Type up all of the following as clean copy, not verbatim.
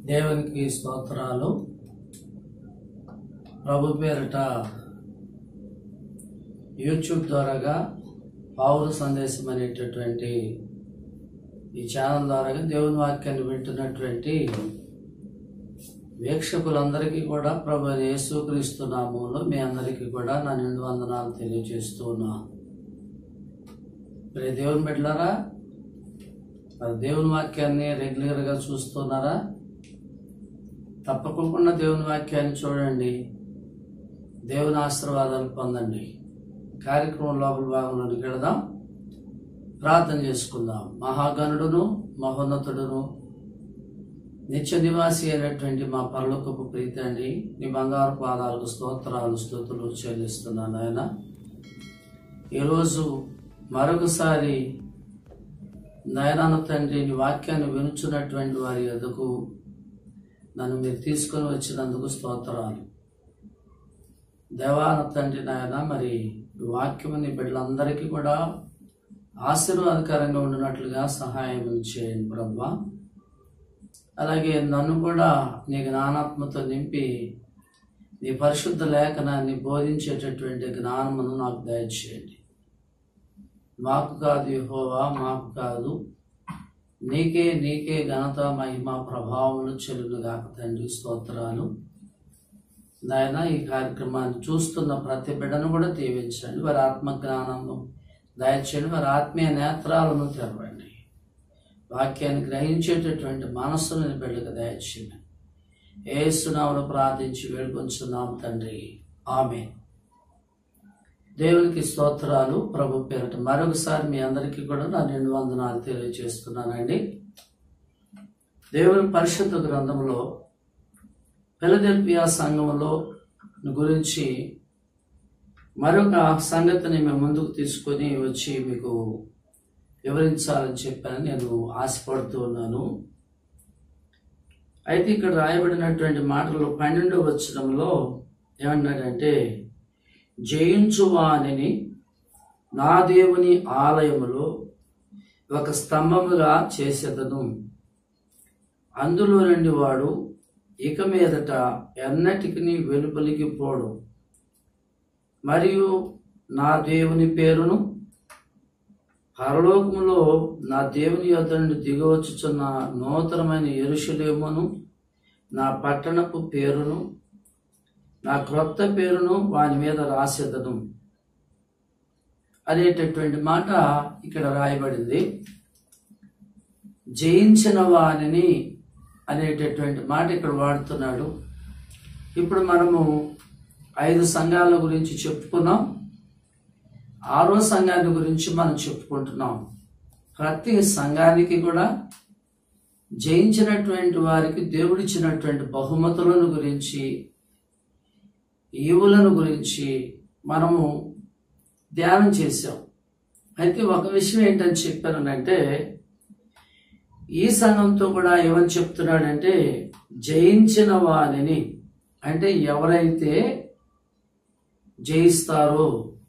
దేవునికి స్తోత్రాలు. ప్రభు పేరిట యూట్యూబ్ ద్వారాగా పౌర సందేశం అనేటటువంటి ఈ ఛానల్ ద్వారాగా దేవుని వాక్యాన్ని వింటున్నటువంటి వీక్షకులందరికీ కూడా ప్రభు యేసుక్రీస్తు నామములో మీ అందరికీ కూడా నా నిండు వందనాలు తెలియజేస్తూ ఉన్నాను. మరి దేవుని బిడ్డలారా, మరి దేవుని వాక్యాన్ని రెగ్యులర్గా చూస్తున్నారా? తప్పకుండా దేవుని వాక్యాన్ని చూడండి, దేవుని ఆశీర్వాదాలు పొందండి. కార్యక్రమం లోపల భాగంలోనికి వెళదాం, ప్రార్థన చేసుకుందాం. మహాగణుడును మహోన్నతుడును నిత్య నివాసి అయినటువంటి మా పరలోకపు ప్రీతండి, నీ బంగారు పాదాలకు స్తోత్రాలు స్తుతులు చెల్లిస్తున్నాను. ఆయన ఈరోజు మరొకసారి నాయన తండ్రి, నీ వాక్యాన్ని వినుచున్నటువంటి వారి ఎదుకు నన్ను మీరు తీసుకొని వచ్చినందుకు స్తోత్రాలు. దేవాన తండ్రి నాయన, మరి ఈ వాక్యము నీ బిడ్డలందరికీ కూడా ఆశీర్వాదకరంగా ఉండినట్లుగా సహాయం చేయండి ప్రభా. అలాగే నన్ను కూడా నీ జ్ఞానాత్మతో నింపి నీ పరిశుద్ధ లేఖనాన్ని బోధించేటటువంటి జ్ఞానమును నాకు దయచేయండి. మాకు కాదు యెహోవా, మాకు కాదు, నీకే ఘనత మహిమ ప్రభావములు చెల్లునుగాక తండ్రి. స్తోత్రాలు నాయన. ఈ కార్యక్రమాన్ని చూస్తున్న ప్రతి బిడ్డను కూడా దీవించండి, వారి ఆత్మజ్ఞానము దయచేయండి, వారి ఆత్మీయ నేత్రాలను తెరవండి, వాక్యాన్ని గ్రహించేటటువంటి మనస్సును బిడ్డకు దయచేయండి. యేసు నామములో ప్రార్థించి వేడుకొంచున్నాము తండ్రి, ఆమేన్. దేవునికి స్తోత్రాలు. ప్రభు పేరిట మరొకసారి మీ అందరికీ కూడా నా నిండు వందనాలు తెలియజేస్తున్నానండి. దేవుని పరిశుద్ధ గ్రంథంలో ఫిలదెల్ఫియా సంఘంలో గురించి మరొక సంగతిని మేము ముందుకు తీసుకొని వచ్చి మీకు వివరించాలని చెప్పాను నేను ఆశపడుతూ ఉన్నాను. అయితే ఇక్కడ రాయబడినటువంటి మాటలు 12వ వచనంలో ఏమన్నాడంటే, జయించువానిని నా దేవుని ఆలయములో ఒక స్తంభముగా చేసేదను, అందులో నుండి వాడు ఇక మీదట ఎన్నటికి వెలుపలికి పోడు, మరియు నా దేవుని పేరును పరలోకములో నా దేవుని యొద్ద నుండి దిగవచ్చుచున్న నూతనమైన యెరూషలేమును నా పట్టణపు పేరును నా క్రొత్త పేరును వాని మీద రాసేదను అనేటటువంటి మాట ఇక్కడ రాయబడింది. జయించిన వానిని అనేటటువంటి మాట ఇక్కడ వాడుతున్నాడు. ఇప్పుడు మనము 5 సంఘాల గురించి చెప్పుకున్నాం, 6వ సంఘాన్ని గురించి మనం చెప్పుకుంటున్నాం. ప్రతి సంఘానికి కూడా జయించినటువంటి వారికి దేవుడిచ్చినటువంటి బహుమతులను గురించి, ఈవులను గురించి మనము ధ్యానం చేశాం. అయితే ఒక విషయం ఏంటని చెప్పానంటే, ఈ సంఘంతో కూడా ఏమని చెప్తున్నాడంటే, జయించిన వారిని, అంటే ఎవరైతే జయిస్తారో,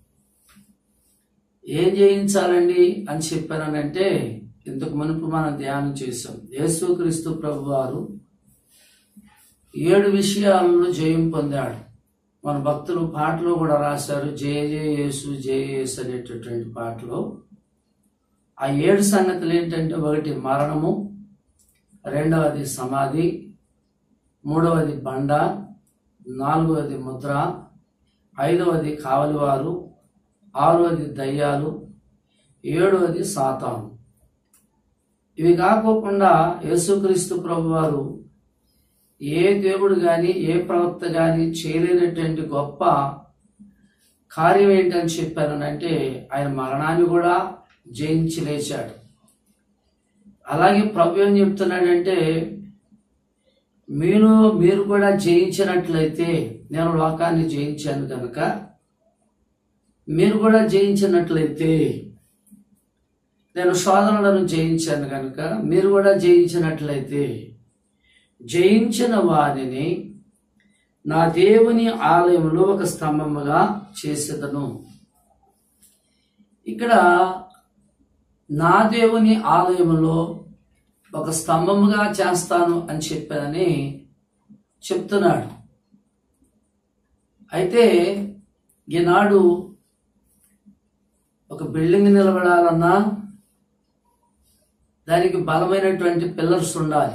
ఏం జయించాలండి అని చెప్పానంటే, ఇంతకు మునుపు మనం ధ్యానం చేశాం. యేసుక్రీస్తు ప్రభు వారు 7 విషయాలలో జయం పొందాడు. మన భక్తులు పాటలో కూడా రాశారు, జయ జయ యేసు జయ యేసు అనేటటువంటి పాటలో. ఆ 7 సంగతులు ఏంటంటే, 1 మరణము, 2వది సమాధి, 3వది బండ, 4వది ముద్ర, 5వది కావలివారు, 6వది దయ్యాలు, 7వది సాతాను. ఇవి కాకోకుండా యేసుక్రీస్తు ప్రభు వారు ఏ దేవుడు గాని ఏ ప్రవక్త గాని చేయలేనటువంటి గొప్ప కార్యం ఏంటని చెప్పారనంటే, ఆయన మరణాన్ని కూడా జయించి లేచాడు. అలాగే ప్రభు ఏం చెప్తున్నాడంటే, మీరు కూడా జయించినట్లయితే, నేను లోకాన్ని జయించాను కనుక మీరు కూడా జయించినట్లయితే, నేను శోధనలను జయించాను కనుక మీరు కూడా జయించినట్లయితే, జయించిన వారిని నా దేవుని ఆలయంలో ఒక స్తంభముగా చేసేదను. ఇక్కడ నా దేవుని ఆలయములో ఒక స్తంభముగా చేస్తాను అని చెప్పానని చెప్తున్నాడు. అయితే ఈనాడు ఒక బిల్డింగ్ నిలబడాలన్నా దానికి బలమైనటువంటి పిల్లర్స్ ఉండాలి.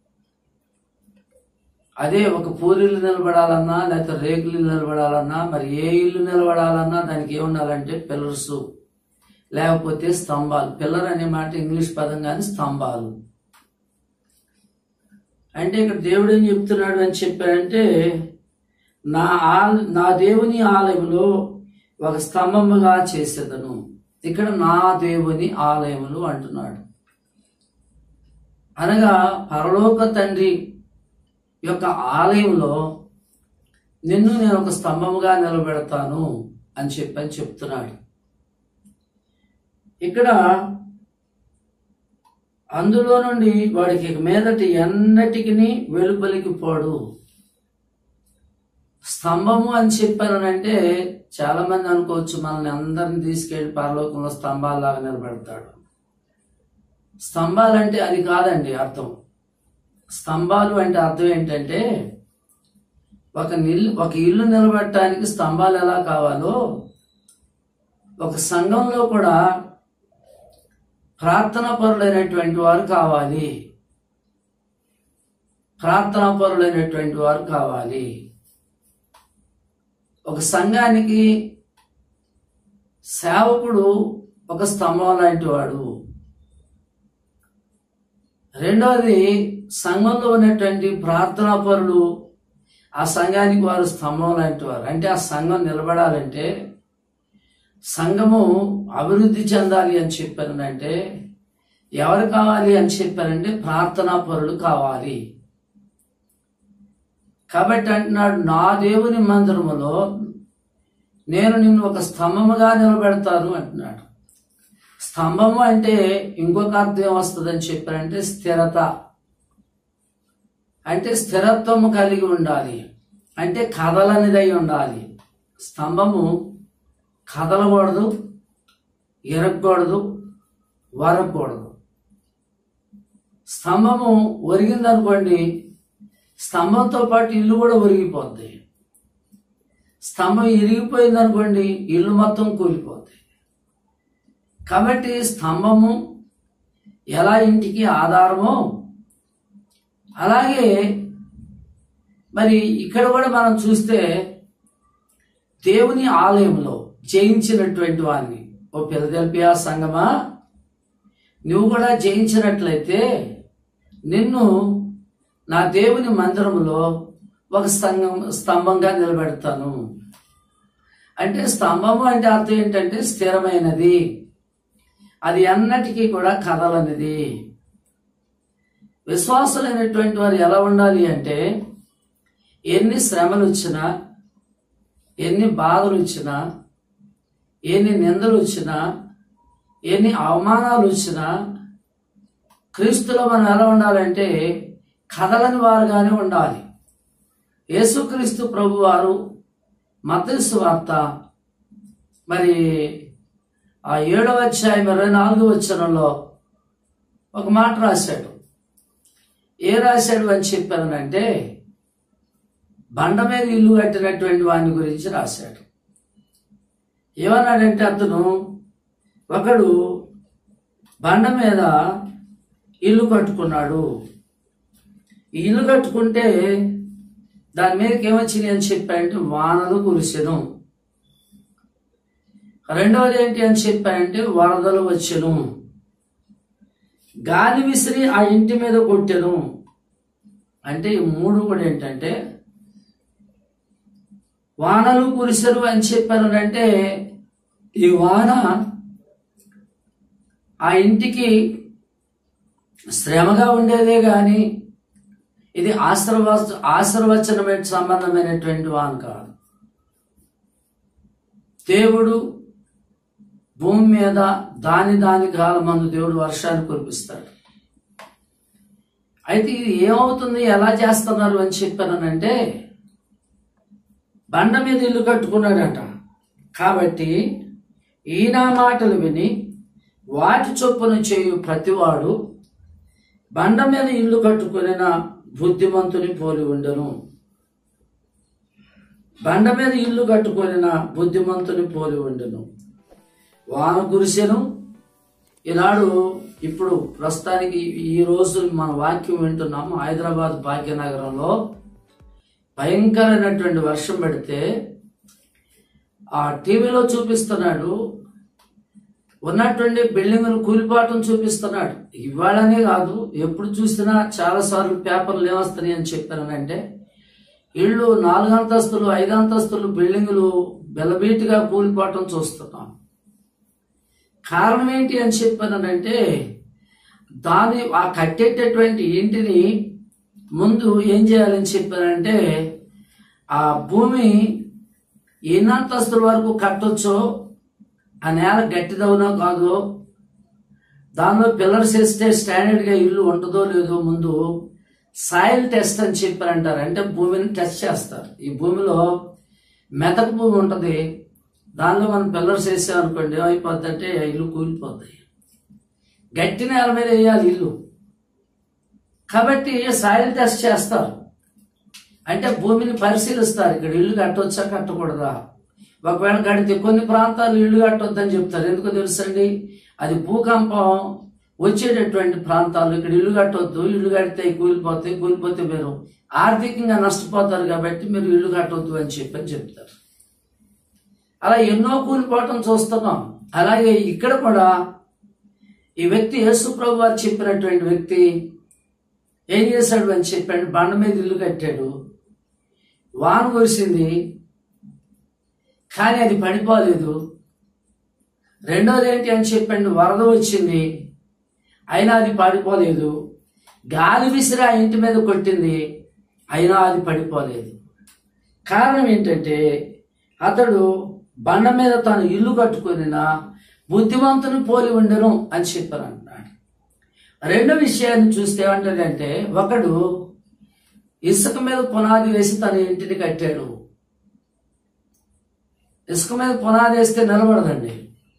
అదే ఒక పూరిల్లు నిలబడాలన్నా లేకపోతే రేకులు నిలబడాలన్నా మరి ఏ ఇల్లు నిలబడాలన్నా దానికి ఏముండాలంటే పిల్లర్స్, లేకపోతే స్తంభాలు. పిల్లర్ అనే మాట ఇంగ్లీష్ పదం కానీ స్తంభాలు అంటే ఇక్కడ దేవుడు ఏం చెప్తున్నాడు అని చెప్పాడంటే నా దేవుని ఆలయంలో ఒక స్తంభముగా చేసేదను. ఇక్కడ నా దేవుని ఆలయములు అంటున్నాడు. అనగా పరలోక తండ్రి యొక్క ఆలయంలో నిన్ను నేను ఒక స్తంభముగా నిలబెడతాను అని చెప్తున్నాడు. ఇక్కడ అందులో నుండి వాడికి మీదటి ఎన్నటికి వెలుపలికి పోడు. స్తంభము అని చెప్పానంటే చాలా మంది అనుకోవచ్చు మనల్ని అందరిని తీసుకెళ్లి పరలోకంలో స్తంభాలలాగా నిలబెడతాడు. స్తంభాలంటే అది కాదండి అర్థం. స్తంభాలు అంటే అర్థం ఏంటంటే ఒక ఇల్లు నిలబెట్టడానికి స్తంభాలు ఎలా కావాలో ఒక సంఘంలో కూడా ప్రార్థనా పరులైనటువంటి వారు కావాలి. ప్రార్థనా పరులైనటువంటి వారు కావాలి. ఒక సంఘానికి సేవకుడు ఒక స్తంభం లాంటి వాడు. రెండవది సంఘంలో ఉన్నటువంటి ప్రార్థనా పరులు ఆ సంఘానికి వారు స్తంభం లాంటి వారు. అంటే ఆ సంఘం నిలబడాలంటే, సంఘము అభివృద్ధి చెందాలి అని చెప్పారంటే ఎవరు కావాలి అని చెప్పారంటే ప్రార్థనా పరులు కావాలి. కాబట్టి అంటున్నాడు, నా దేవుని మందిరములో నేను నిన్ను ఒక స్తంభముగా నిలబెడతాను అంటున్నాడు. స్తంభము అంటే ఇంకొక అర్థం ఏమొస్తుందని చెప్పారంటే స్థిరత. అంటే స్థిరత్వము కలిగి ఉండాలి, అంటే కదలనిదై ఉండాలి. స్తంభము కదలకూడదు, ఎరగకూడదు, వరకూడదు. స్తంభము ఒరిగిందనుకోండి, స్తంభంతో పాటు ఇల్లు కూడా ఒరిగిపోద్ది. స్తంభం ఇరిగిపోయిందనుకోండి, ఇల్లు మొత్తం కూలిపోద్ది. కాబట్టి స్తంభము ఎలా ఇంటికి ఆధారమో అలాగే మరి ఇక్కడ కూడా మనం చూస్తే దేవుని ఆలయంలో జయించినటువంటి వారిని, ఓ ఫిలదెల్ఫియా సంఘమా, నువ్వు కూడా జయించినట్లయితే నిన్ను నా దేవుని మందిరంలో ఒక స్తంభంగా నిలబెడతాను. అంటే స్తంభము అంటే అర్థం ఏంటంటే స్థిరమైనది, అది ఎన్నటికీ కూడా కదలనిది. విశ్వాసులైనటువంటి వారు ఎలా ఉండాలి అంటే ఎన్ని శ్రమలు వచ్చినా, ఎన్ని బాధలు వచ్చినా, ఎన్ని నిందలు వచ్చినా, ఎన్ని అవమానాలు వచ్చినా క్రీస్తులో మనం ఎలా ఉండాలంటే కదలని వారుగానే ఉండాలి. యేసుక్రీస్తు ప్రభు వారు మత్తయి సువార్త మరి ఆ 7వ అధ్యాయం 24వ వచనంలో ఒక మాట రాశాడు. ఏ రాశాడు అని చెప్పానంటే బండ మీద ఇల్లు కట్టినటువంటి వాని గురించి రాశాడు. ఏమన్నాడంటే అతను ఒకడు బండ మీద ఇల్లు కట్టుకున్నాడు. ఇల్లు కట్టుకుంటే దాని మీదకి ఏమొచ్చింది అని చెప్పారంటే వానలు కురిసెను. రెండవది ఏంటి అని చెప్పారంటే వరదలు వచ్చెను. గాలి విసిరి ఆ ఇంటి మీద కొట్టెను. అంటే ఈ మూడు కూడా ఏంటంటే వానలు కురిసెను అని చెప్పారు. అంటే ఈ వాన ఆ ఇంటికి శ్రమగా ఉండేదే గాని ఇది ఆశీర్వచనమైన సంబంధమైనటువంటి వాన కాదు. దేవుడు భూమి మీద దాని కాలమందు దేవుడు వర్షాన్ని కురిపిస్తాడు. అయితే ఇది ఏమవుతుంది, ఎలా చేస్తున్నారు అని చెప్పానంటే బండ మీద ఇల్లు కట్టుకున్నాడట. కాబట్టి ఈయన మాటలు విని వాటి చొప్పున చేయు ప్రతివాడు బండ మీద ఇల్లు కట్టుకొనిన బుద్ధిమంతుని పోలి ఉండెను. బండ మీద ఇల్లు కట్టుకొనిన బుద్ధిమంతుని పోలి ఉండెను. వాన కురిసెను. ఈనాడు ఇప్పుడు ప్రస్తుతానికి ఈ రోజు మన వాక్యం వింటున్నాము. హైదరాబాద్ భాగ్యనగరంలో భయంకరమైనటువంటి వర్షం పడితే ఆ టీవీలో చూపిస్తున్నాడు, ఉన్నటువంటి బిల్డింగులు కూలిపాటం చూపిస్తున్నాడు. ఇవాళనే కాదు, ఎప్పుడు చూసినా చాలాసార్లు పేపర్లు ఏమొస్తున్నాయి అని చెప్పానంటే, ఇళ్ళు 4 అంతస్తులు 5 అంతస్తులు బిల్డింగులు బెల్లబీటిగా కూలిపాటం చూస్తున్నాం. కారణం ఏంటి అని చెప్పానంటే, ఆ కట్టేటటువంటి ఇంటిని ముందు ఏం చేయాలని చెప్పానంటే, ఆ భూమి ఎన్ని అంతస్తుల వరకు కట్టొచ్చో, ఆ నేల గట్టిదవునో కాదో, దానిలో పిల్లర్స్ వేస్తే స్టాండర్డ్గా ఇల్లు ఉంటుందో లేదో ముందు సాయిల్ టెస్ట్ అని చెప్పారంటారు. అంటే భూమిని టెస్ట్ చేస్తారు. ఈ భూమిలో మెతక భూమి ఉంటుంది, దానిలో మనం పిల్లర్స్ వేసామనుకోండి ఏమైపోద్ది అంటే ఇల్లు కూలిపోద్ది. గట్టి నేల మీద వేయాలి ఇల్లు. కాబట్టి సాయిల్ టెస్ట్ చేస్తారు. అంటే భూమిని పరిశీలిస్తారు, ఇక్కడ ఇల్లు కట్టవచ్చా కట్టకూడదా. ఒకవేళ కడితే కొన్ని ప్రాంతాలు ఇల్లు కట్టొద్దని చెప్తారు. ఎందుకో తెలుసండి, అది భూకంపం వచ్చేటటువంటి ప్రాంతాలు. ఇక్కడ ఇల్లు కట్టొద్దు, ఇల్లు కడితే కూలిపోతే మీరు ఆర్థికంగా నష్టపోతారు కాబట్టి మీరు ఇల్లు కట్టొద్దు అని చెప్తారు. అలా ఎన్నో కూలిపోవటం చూస్తున్నాం. అలాగే ఇక్కడ కూడా ఈ వ్యక్తి యేసు ప్రభు వారు చెప్పినటువంటి వ్యక్తి ఏం చేశాడు అని చెప్పాడు, బండ మీద ఇల్లు కట్టాడు. వాన కురిసింది కానీ అది పడిపోలేదు. రెండోది ఏంటి అని చెప్పండి, వరద వచ్చింది అయినా అది పడిపోలేదు. గాలి విసిరి ఆ ఇంటి మీద కొట్టింది అయినా అది పడిపోలేదు. కారణం ఏంటంటే అతడు బండ మీద తాను ఇల్లు కట్టుకొనిన బుద్ధిమంతుని పోలి ఉండను అని చెప్పారు అంటున్నాడు. రెండో విషయాన్ని చూస్తే ఏమంటాడంటే, ఒకడు ఇసుక మీద పునాది వేసి తన ఇంటిని కట్టాడు. ఇసుక మీద పునాది వేస్తే నిలబడదండి.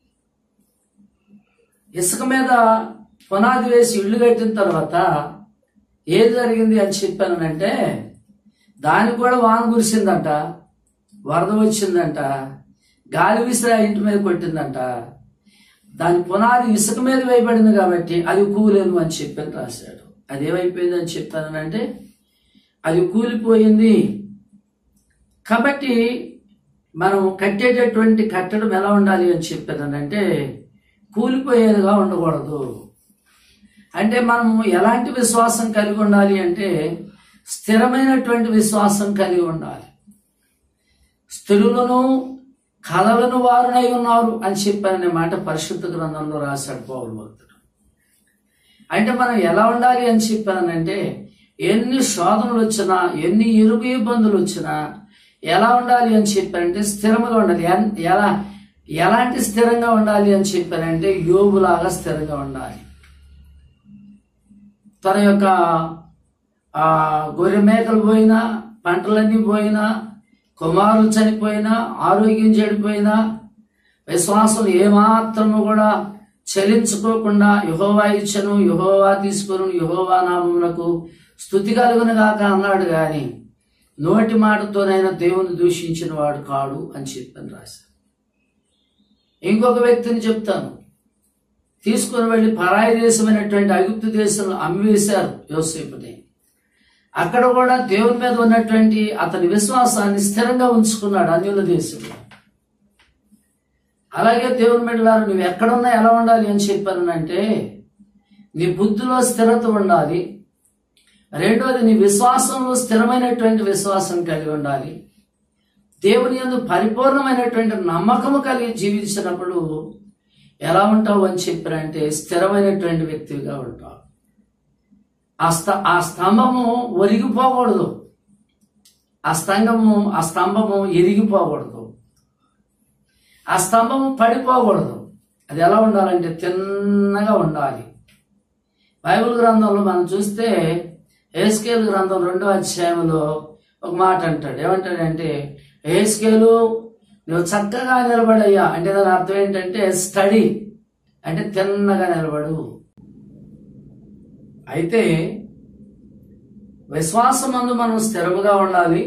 ఇసుక మీద పునాది వేసి ఇల్లు కట్టిన తర్వాత ఏది జరిగింది అని చెప్పానంటే, దానికి కూడా వాన కురిసిందంట, వరద వచ్చిందంట, గాలి విసిరి ఇంటి మీద కొట్టిందంట. దాని పునాది ఇసుక మీద వేయబడింది కాబట్టి అది కూలేను అని చెప్పని రాశాడు. అది ఏమైపోయింది అని చెప్పానంటే, అది కూలిపోయింది. కాబట్టి మనం కట్టేటటువంటి కట్టడం ఎలా ఉండాలి అని చెప్పానంటే, కూలిపోయేదిగా ఉండకూడదు. అంటే మనం ఎలాంటి విశ్వాసం కలిగి ఉండాలి అంటే, స్థిరమైనటువంటి విశ్వాసం కలిగి ఉండాలి. స్థిరులను కలలను వారునై ఉన్నారు అని చెప్పాననే మాట పరిశుద్ధ గ్రంథంలో రాశాడు పౌలు భక్తుడు. అంటే మనం ఎలా ఉండాలి అని చెప్పానంటే, ఎన్ని శోధనలు వచ్చినా ఎన్ని ఇరుగు ఇబ్బందులు వచ్చినా ఎలా ఉండాలి అని చెప్పారంటే స్థిరంగా ఉండాలి. ఎలాంటి స్థిరంగా ఉండాలి అని చెప్పారంటే యోబులాగా స్థిరంగా ఉండాలి. తన యొక్క గొర్రె మేకలు పోయినా, పంటలన్నీ పోయినా, కుమారులు చనిపోయినా, ఆరోగ్యం చెడిపోయినా, విశ్వాసం ఏమాత్రము కూడా చలించుకోకుండా యెహోవా ఇచ్చెను, యెహోవా తీసుకొను, యెహోవా నామమునకు స్తుతి కలుగును గాక అన్నాడు. కానీ నోటి మాటతోనైనా దేవుని దూషించిన వాడు కాడు అని చెప్పని రాశారు. ఇంకొక వ్యక్తిని చెప్తాను. తీసుకుని వెళ్ళి పరాయి దేశమైనటువంటి ఐగుప్తు దేశంలో అమ్మివేశారు యోసేపుని. అక్కడ కూడా దేవుని మీద ఉన్నటువంటి అతని విశ్వాసాన్ని స్థిరంగా ఉంచుకున్నాడు అన్యుల దేశంలో. అలాగే దేవుని బిడ్డలారా, నువ్వు ఎక్కడున్నా ఎలా ఉండాలి అని చెప్పానంటే, నీ బుద్ధిలో స్థిరత ఉండాలి. రెండోది, నీ విశ్వాసంలో స్థిరమైనటువంటి విశ్వాసం కలిగి ఉండాలి. దేవుని యందు పరిపూర్ణమైనటువంటి నమ్మకము కలిగి జీవించినప్పుడు ఎలా ఉంటావు అని చెప్పారంటే స్థిరమైనటువంటి వ్యక్తిగా ఉంటావు. ఆ స్తంభము ఒరిగిపోకూడదు, ఆ స్తంభము ఎరిగిపోకూడదు, ఆ స్తంభము పడిపోకూడదు. అది ఎలా ఉండాలంటే తిన్నగా ఉండాలి. బైబిల్ గ్రంథంలో మనం చూస్తే యెహెజ్కేలు గ్రంథం 2వ అధ్యాయంలో ఒక మాట అంటాడు. ఏమంటాడంటే, యెహెజ్కేలు నువ్వు చక్కగా నిలబడయ్యా అంటే దాని అర్థం ఏంటంటే స్టడీ అంటే తిన్నగా నిలబడు. అయితే విశ్వాసమందు మనం స్థిరముగా ఉండాలి.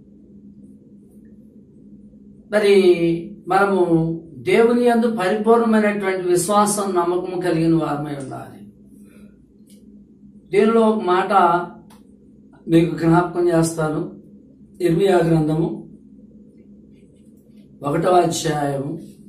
మరి మనము దేవుని యందు పరిపూర్ణమైనటువంటి విశ్వాసం, నమ్మకం కలిగిన వారమై ఉండాలి. దీనిలో ఒక మాట మీకు జ్ఞాపకం చేస్తాను. ఇర్మియా గ్రంథము 1వ అధ్యాయము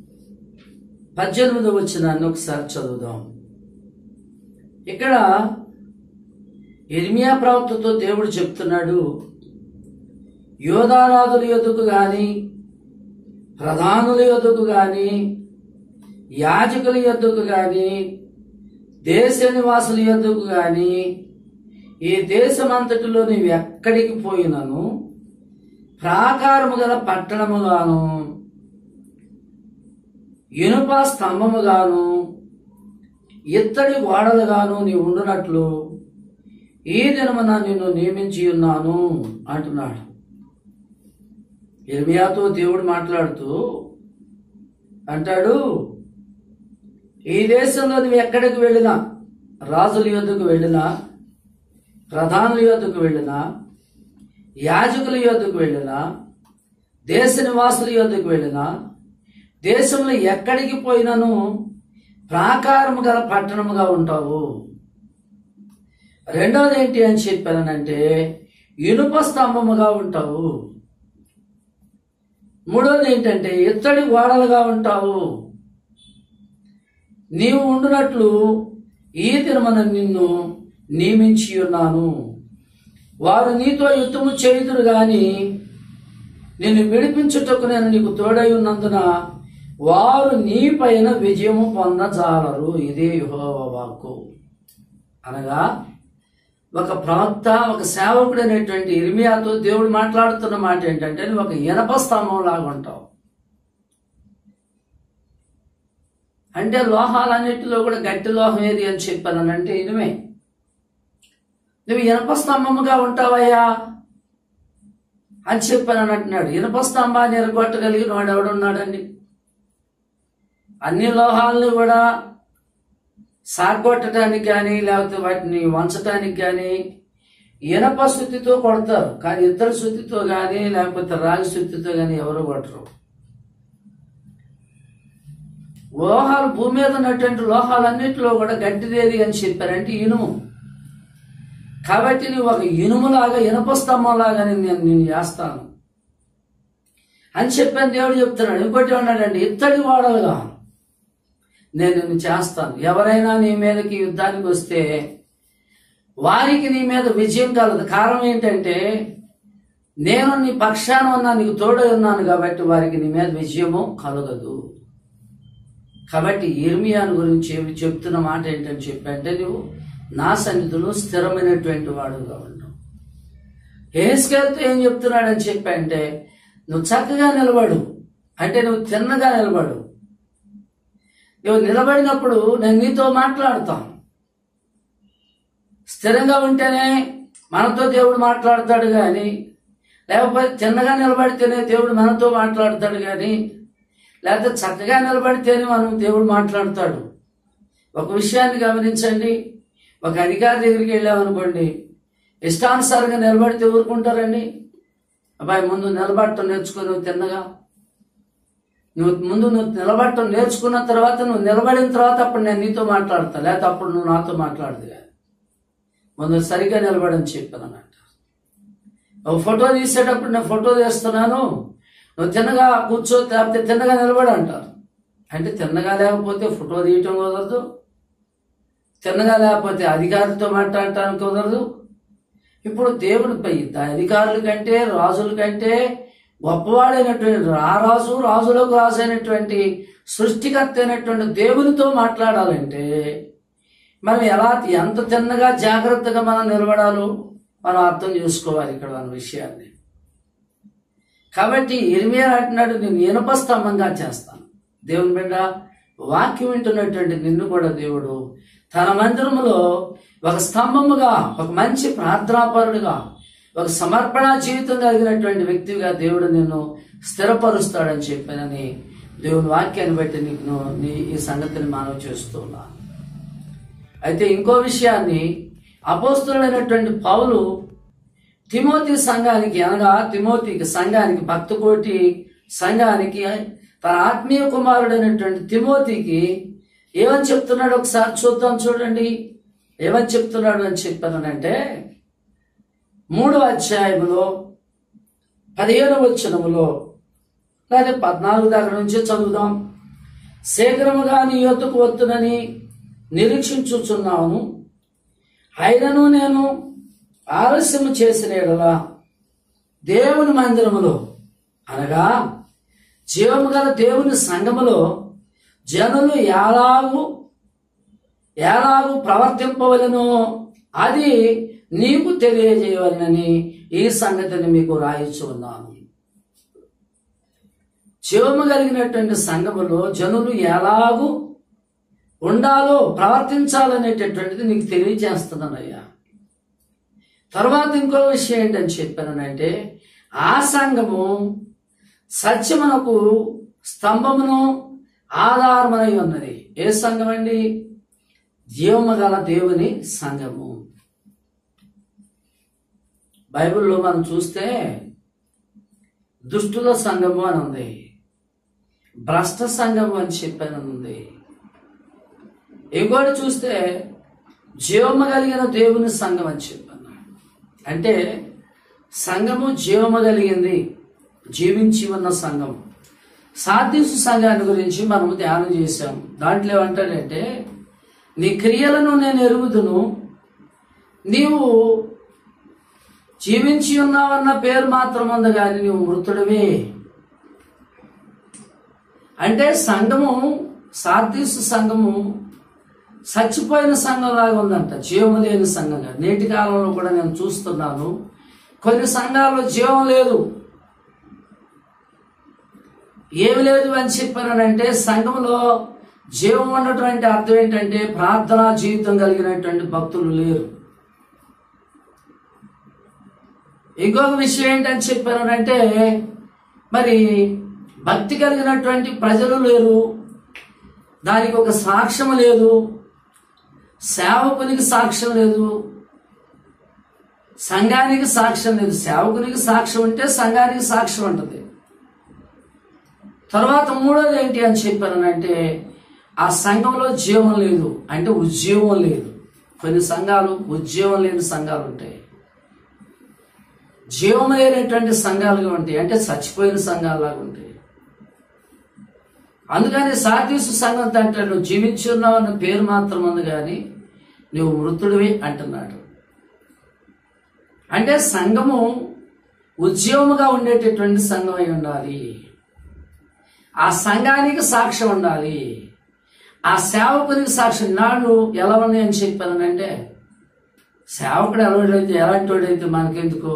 18వ వచనాన్ని ఒకసారి చదువుదాం. ఇక్కడ ఇర్మియా ప్రవక్తతో దేవుడు చెప్తున్నాడు, యోధారాజుల యొద్దకు గాని, ప్రధానుల యొద్దకు గాని, యాజకుల యొద్దకు గాని, దేశ నివాసుల యొద్దకు గాని, ఈ దేశమంతటిలో నీవు ఎక్కడికి పోయినను ప్రాకారము గల పట్టణముగాను, ఇనుప స్తంభముగాను, ఇత్తడి గోడలుగాను నీవు ఉండునట్లు ఈ దినమున నిన్ను నియమించి ఉన్నాను అంటున్నాడు. ఇర్మియాతో దేవుడు మాట్లాడుతూ అంటాడు, ఈ దేశంలో నువ్వు ఎక్కడికి వెళ్ళినా, రాజుల యొద్దకు వెళ్ళినా, ప్రధానుల యొద్దకు వెళ్ళినా, యాజకుల యొద్దకు వెళ్ళినా, దేశ నివాసుల యొద్దకు వెళ్ళినా, దేశంలో ఎక్కడికి పోయినను ప్రాకారము గల పట్టణముగా ఉంటావు. రెండవది ఏంటి అని చెప్పానంటే ఇనుప స్తంభముగా ఉంటావు. మూడవది ఏంటంటే ఇత్తడి గోడలుగా ఉంటావు. నీవు ఉండునట్లు ఈ దినమున నిన్ను నియమించి ఉన్నాను. వారు నీతో యుద్ధము చేయుదురు గాని నిన్ను విడిపించుటకు నేను నీకు తోడై ఉన్నందున వారు నీ పైన విజయము పొందజాలరు. ఇదే యెహోవా వాక్కు. అనగా ఒక ప్రవక్త, ఒక సేవకుడు అనేటువంటి ఇర్మియాతో దేవుడు మాట్లాడుతున్న మాట ఏంటంటే, నువ్వు ఒక ఇనప స్తంభం లాగా ఉంటావు. అంటే లోహాలన్నిటిలో కూడా గట్టి లోహం ఏది అని చెప్పానంటే ఇనుమే. నువ్వు ఇనప స్తంభముగా ఉంటావయ్యా అని చెప్పానని అంటున్నాడు. ఇనప స్తంభాన్ని ఎరగొట్టగలిగిన వాడు ఎవడున్నాడండి? అన్ని లోహాలను కూడా సాగొట్టడానికి కానీ, లేకపోతే వాటిని వంచడానికి కానీ ఇనప శుద్ధితో కొడతారు, కానీ ఇతర శుద్ధితో కానీ, లేకపోతే రాగి శుద్ధితో కానీ ఎవరు కొట్టరు. లోహాలు, భూమి మీద ఉన్నటువంటి లోహాలన్నింటిలో కూడా గట్టిదేది అని చెప్పారంటే ఇనుము. కాబట్టి నువ్వు ఒక ఇనుములాగా, ఇనప స్తంభంలాగా నేను చేస్తాను అని చెప్పాను దేవుడు చెప్తున్నాడు. ఇంకోటి ఉన్నాడండి, ఇత్తడి గోడలుగా నేను నిన్ను చేస్తాను. ఎవరైనా నీ మీదకి యుద్ధానికి వస్తే వారికి నీ మీద విజయం కలదు. కారణం ఏంటంటే నేను నీ పక్షాన ఉన్నా, నీకు తోడై ఉన్నాను కాబట్టి వారికి నీ మీద విజయము కలగదు. కాబట్టి ఇర్మియాను గురించి చెప్తున్న మాట ఏంటని చెప్పంటే, నువ్వు నా సన్నిధిలో స్థిరమైనటువంటి వాడుగా ఉండవు. హెస్కేల్తో ఏం చెప్తున్నాడని చెప్పంటే, నువ్వు చక్కగా నిలబడు, అంటే నువ్వు తిన్నగా నిలబడు. నువ్వు నిలబడినప్పుడు నేను నీతో మాట్లాడతాను. స్థిరంగా ఉంటేనే మనతో దేవుడు మాట్లాడతాడు కానీ, లేకపోతే చిన్నగా నిలబడితేనే దేవుడు మనతో మాట్లాడతాడు కానీ, లేకపోతే చక్కగా నిలబడితేనే మనం దేవుడు మాట్లాడతాడు. ఒక విషయాన్ని గమనించండి, ఒక అధికారి దగ్గరికి వెళ్ళామనుకోండి, ఇష్టానుసారంగా నిలబడితే ఊరుకుంటారండి? అబ్బాయి ముందు నిలబడటం నేర్చుకుని నువ్వు తిన్నగా, నువ్వు నిలబడటం నేర్చుకున్న తర్వాత, నువ్వు నిలబడిన తర్వాత అప్పుడు నేను నీతో మాట్లాడతా, లేకపోతే అప్పుడు నువ్వు నాతో మాట్లాడదు. ముందు సరిగ్గా నిలబడని చెప్పానమాట. ఒక ఫోటో తీసేటప్పుడు నేను ఫోటో తీస్తున్నాను, నువ్వు తిన్నగా కూర్చో, లేకపోతే తిన్నగా నిలబడి అంటారు. అంటే తిన్నగా లేకపోతే ఫోటో తీయటం కుదరదు, తిన్నగా లేకపోతే అధికారులతో మాట్లాడటానికి కుదరదు. ఇప్పుడు దేవుడిపై అధికారుల కంటే, రాజుల కంటే గొప్పవాడైనటువంటి రాజు, రాజులకు రాజు అయినటువంటి సృష్టికర్త అయినటువంటి దేవునితో మాట్లాడాలంటే మనం ఎంత తిన్నగా జాగ్రత్తగా మనం నిలబడాలో మనం అర్థం చేసుకోవాలి ఇక్కడ మన విషయాన్ని. కాబట్టి ఇర్మియా అంటున్నాడు, నేను ఇనుప స్తంభంగా చేస్తాను. దేవుని బిడ్డ, వాక్యం వింటున్నటువంటి నిన్ను కూడా దేవుడు తన మందిరములో ఒక స్తంభముగా, ఒక మంచి ప్రార్థనాపరుడుగా, ఒక సమర్పణ జీవితం కలిగినటువంటి వ్యక్తిగా దేవుడు నిన్ను స్థిరపరుస్తాడని చెప్పానని దేవుని వాక్యాన్ని బట్టి నీకు ఈ సంగతిని మనవి చేస్తున్నాను. అయితే ఇంకో విషయాన్ని అపోస్తలుడైనటువంటి పౌలు తిమోతి సంఘానికి, అనగా తిమోతికి సంఘానికి, భక్తకోటి సంఘానికి, తన ఆత్మీయ కుమారుడైనటువంటి తిమోతికి ఏమని చెప్తున్నాడు ఒకసారి చూద్దాం. చూడండి ఏమని చెప్తున్నాడు అని చెప్పానంటే 3వ అధ్యాయములో 15వ వచనములో, లేదా 14 దగ్గర నుంచి చదువుదాం. శీఘ్రముగా నీ యొద్దకు వత్తునని నిరీక్షించుచున్నాను, అయినను నేను ఆలస్యము చేసిన యెడల దేవుని మందిరములో, అనగా జీవము గల దేవుని సంఘములో జనులు ఎలాగూ ప్రవర్తింపవలెనో అది నీకు తెలియజేయవలనని ఈ సంగతిని మీకు రాయించి ఉన్నాను. జీవము కలిగినటువంటి సంఘములో జనులు ఎలాగూ ఉండాలో, ప్రవర్తించాలనేటటువంటిది నీకు తెలియజేస్తున్నానయ్యా. తర్వాత ఇంకో విషయం ఏంటని చెప్పానంటే, ఆ సంఘము సత్యమునకు స్తంభమును ఆధారమై ఉన్నది. ఏ సంఘం అండి? జీవము గల దేవుని సంఘము. బైబిల్లో మనం చూస్తే దుష్టుల సంఘము అని ఉంది, భ్రష్ట సంఘము అని చెప్పని ఉంది. ఇంకోటి చూస్తే జీవము కలిగిన దేవుని సంఘం అని చెప్పాను. అంటే సంఘము జీవము కలిగింది, జీవించి ఉన్న సంఘం. సార్దీసు సంఘాన్ని గురించి మనము ధ్యానం చేశాం. దాంట్లో ఏమంటాడంటే, నీ క్రియలను నేను ఎరుగుదును, నీవు జీవించి ఉన్నావన్న పేరు మాత్రం ఉంది కానీ నీవు మృతుడివే. అంటే సంఘము, సార్దీసు సంఘము చచ్చిపోయిన సంఘం లాగా ఉందంట, జీవము లేని సంఘంగా. నేటి కాలంలో కూడా నేను చూస్తున్నాను, కొన్ని సంఘాల్లో జీవం లేదు. ఏమి లేదు అని చెప్పానంటే, సంఘంలో జీవం ఉండటం అంటే అర్థం ఏంటంటే ప్రార్థనా జీవితం కలిగినటువంటి భక్తులు లేరు. ఇంకొక విషయం ఏంటని చెప్పానంటే, మరి భక్తి కలిగినటువంటి ప్రజలు లేరు, దానికి ఒక సాక్ష్యం లేదు, సేవకునికి సాక్ష్యం లేదు, సంఘానికి సాక్ష్యం లేదు. సేవకునికి సాక్ష్యం ఉంటే సంఘానికి సాక్ష్యం ఉంటుంది. తర్వాత మూడోది ఏంటి అని చెప్పానంటే, ఆ సంఘంలో జీవం లేదు, అంటే ఉద్యోగం లేదు. కొన్ని సంఘాలు ఉద్యోగం లేని సంఘాలు ఉంటాయి, జీవం లేనటువంటి సంఘాలుగా ఉంటాయి, అంటే చచ్చిపోయిన సంఘాలులాగా ఉంటాయి. అందుకని సార్దీసు సంఘం అంటాడు, నువ్వు జీవించి ఉన్నావు అన్న పేరు మాత్రం ఉంది కానీ నువ్వు మృతుడివి అంటున్నాడు. అంటే సంఘము ఉద్యోగముగా ఉండేటటువంటి సంఘం అయి ఉండాలి. ఆ సంఘానికి సాక్ష్యం ఉండాలి, ఆ సేవకునికి సాక్ష్యం. నాడు ఎలా ఉన్నాయి అని చెప్పానంటే, సేవకుడు ఎలాంటి వాడైతే మనకెందుకు,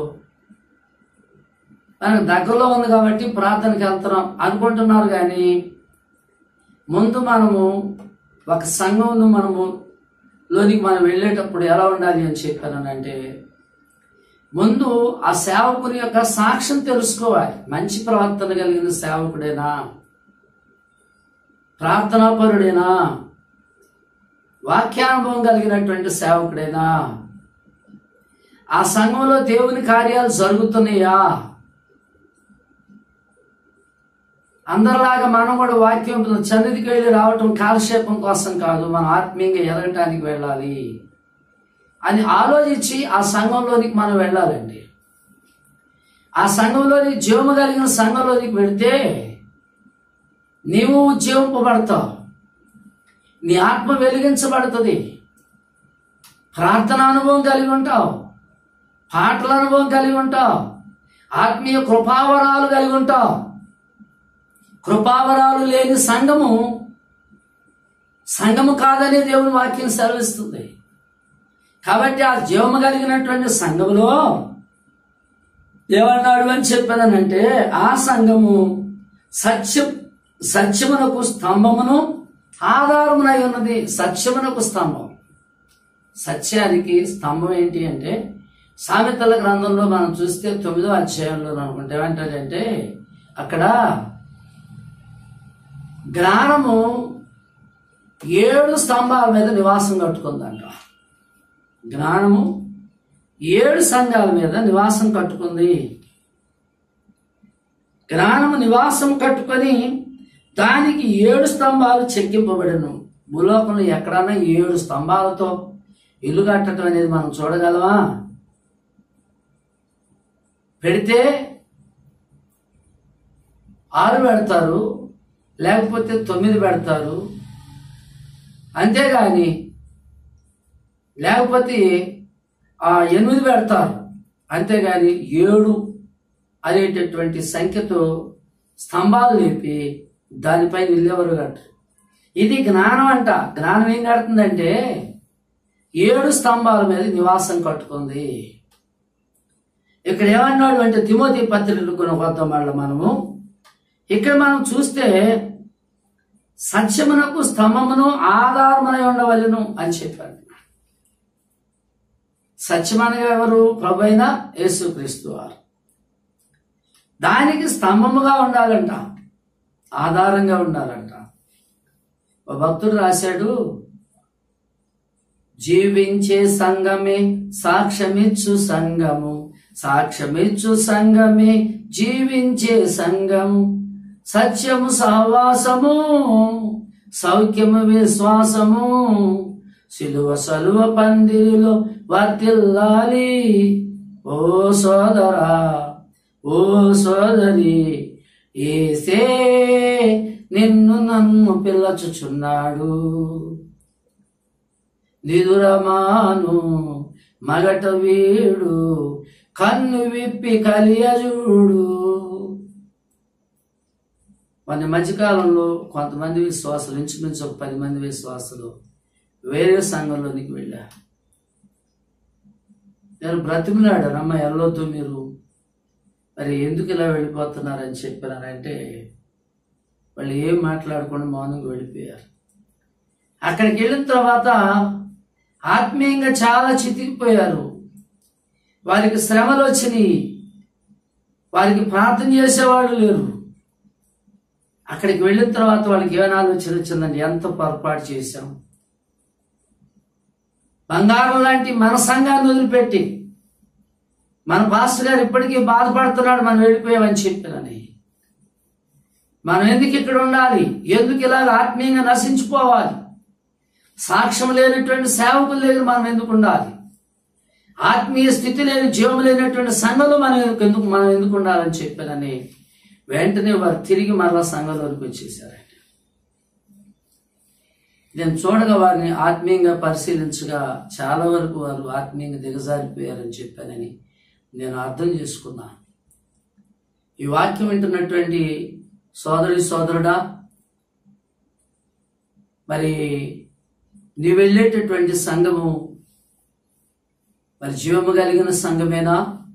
మనకు దగ్గరలో ఉంది కాబట్టి ప్రార్థనకి వెళ్తున్నాం అనుకుంటున్నారు. కానీ ముందు మనము ఒక సంఘంలో లోనికి మనం వెళ్ళేటప్పుడు ఎలా ఉండాలి అని చెప్పానంటే, ముందు ఆ సేవకుని యొక్క సాక్ష్యం తెలుసుకోవాలి. మంచి ప్రవర్తన కలిగిన సేవకుడేనా, ప్రార్థనాపరుడేనా, వాక్యానుభవం కలిగినటువంటి సేవకుడేనా, ఆ సంఘంలో దేవుని కార్యాలు జరుగుతున్నాయా. అందరిలాగా మనం కూడా వాక్యం సన్నిధికి వెళ్ళి రావటం కాలక్షేపం కోసం కాదు, మనం ఆత్మీయంగా ఎదగటానికి వెళ్ళాలి అని ఆలోచించి ఆ సంఘంలోనికి మనం వెళ్ళాలండి. ఆ సంఘంలోని జీవము కలిగిన సంఘంలోనికి వెళితే నీవు ఉజ్జీవింపబడతావు, నీ ఆత్మ వెలిగించబడుతుంది, ప్రార్థన అనుభవం కలిగి ఉంటావు, పాటల అనుభవం కలిగి ఉంటావు, ఆత్మీయ కృపావరాలు కలిగి ఉంటావు. కృపావరాలు లేని సంఘము కాదని దేవుని వాక్యం సెలవిస్తుంది. కాబట్టి ఆ జీవము కలిగినటువంటి సంఘములో ఏమన్నాడు అని చెప్పానంటే, ఆ సంఘము సత్యమునకు స్తంభమును ఆధారమునై ఉన్నది. సత్యమునకు స్తంభం, సత్యానికి స్తంభం ఏంటి అంటే, సామెతల గ్రంథంలో మనం చూస్తే 9వ అధ్యాయంలో అనుకుంటే ఏమంటాడంటే, అక్కడ జ్ఞానము 7 స్తంభాల మీద నివాసం కట్టుకుందంట. జ్ఞానము 7 సంఘాల మీద నివాసం కట్టుకుంది. జ్ఞానము నివాసం కట్టుకొని దానికి 7 స్తంభాలు చెక్కింపబడను. భూలోకంలో ఎక్కడన్నా 7 స్తంభాలతో ఇల్లు కట్టడం అనేది మనం చూడగలమా? పెడితే 6 పెడతారు, లేకపోతే 9 పెడతారు, అంతేగాని లేకపోతే 8 పెడతారు, అంతేగాని 7 అనేటటువంటి సంఖ్యతో స్తంభాలు లేపి దానిపై నిల్లెవరు కట్టరు. ఇది జ్ఞానం అంట. జ్ఞానం ఏం కడుతుందంటే 7 స్తంభాల మీద నివాసం కట్టుకుంది. ఇక్కడ ఏమన్నాడు అంటే తిమోతి పత్రికను కొత్త మళ్ళీ ఇక్కడ మనం చూస్తే సత్యమునకు స్తంభమును ఆధారమునై ఉండవలెను అని చెప్పాడు. సత్యమనగా ఎవరు? ప్రభువైన యేసుక్రీస్తు వారు. దానికి స్తంభముగా ఉండాలంట, ఆధారంగా ఉండాలంట. ఒక భక్తుడు రాశాడు, జీవించే సంఘమే సాక్ష్యమిచ్చు సంఘము, సాక్ష్యమిచ్చు సంఘమే జీవించే సంఘము, సత్యము సహవాసము, సౌఖ్యము విశ్వాసము, సిలువ సలువ పందిరిలో వర్తిల్లాలి. ఓ సోదరా, ఓ సోదరి, యేసే నిన్ను నన్ను పిలచుచున్నాడు. నిదురమాను మగట వీడు, కన్ను విప్పి కలియజూడు. మన మధ్యకాలంలో కొంతమంది విశ్వాసులు, ఇంచుమించు ఒక 10 మంది విశ్వాసులు వేరే సంఘంలోనికి వెళ్ళారు. నేను బ్రతిమలాడాను, అమ్మ వెళ్ళొద్దు మీరు, మరి ఎందుకు ఇలా వెళ్ళిపోతున్నారని చెప్పినారంటే వాళ్ళు ఏం మాట్లాడకుండా మౌనంగా వెళ్ళిపోయారు. అక్కడికి వెళ్ళిన తర్వాత ఆత్మీయంగా చాలా చితికిపోయారు. వారికి శ్రమలు వచ్చినాయి, వారికి ప్రార్థన చేసేవాళ్ళు లేరు. అక్కడికి వెళ్ళిన తర్వాత వాళ్ళకి ఏమైనా ఆలోచన వచ్చిందండి, ఎంత పొరపాటు చేశాం, బంగారం లాంటి మన సంఘాన్ని వదిలిపెట్టి మన పాస్టర్ గారు ఇప్పటికీ బాధపడుతున్నాడు మనం వెళ్ళిపోయామని చెప్పినని. మనం ఎందుకు ఇక్కడ ఉండాలి? ఎందుకు ఇలాగ ఆత్మీయంగా నశించిపోవాలి? సాక్ష్యం లేనటువంటి సేవకుల దగ్గర మనం ఎందుకు ఉండాలి? ఆత్మీయ స్థితి లేని, జీవం లేనటువంటి సంఘంలో మనం ఎందుకు ఉండాలని చెప్పానని వెంటనే వారు తిరిగి మరలా సంఘంలోకి వచ్చేసారంట. నేను చూడగా వారిని ఆత్మీయంగా పరిశీలించగా చాలా వరకు వారు ఆత్మీయంగా దిగజారిపోయారని చెప్పానని నేను అర్థం చేసుకున్నాను. ఈ వాక్యం వింటున్నటువంటి సోదరి సోదరుడా, మరి నీ వెళ్ళేటటువంటి సంఘము మరి జీవము కలిగిన సంఘమేనా?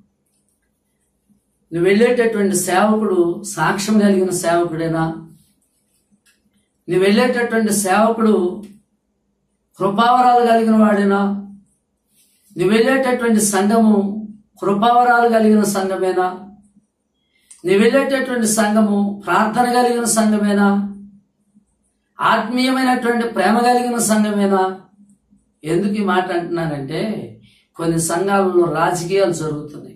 నువ్వు వెళ్ళేటటువంటి సేవకుడు సాక్ష్యం కలిగిన సేవకుడేనా? నువ్వు వెళ్ళేటటువంటి సేవకుడు కృపావరాలు కలిగిన వాడేనా? నువ్వు వెళ్ళేటటువంటి సంఘము కృపావరాలు కలిగిన సంఘమేనా? నువ్వు వెళ్ళేటటువంటి సంఘము ప్రార్థన కలిగిన సంఘమేనా? ఆత్మీయమైనటువంటి ప్రేమ కలిగిన సంఘమేనా? ఎందుకు ఈ మాట అంటున్నానంటే కొన్ని సంఘాలలో రాజకీయాలు జరుగుతున్నాయి.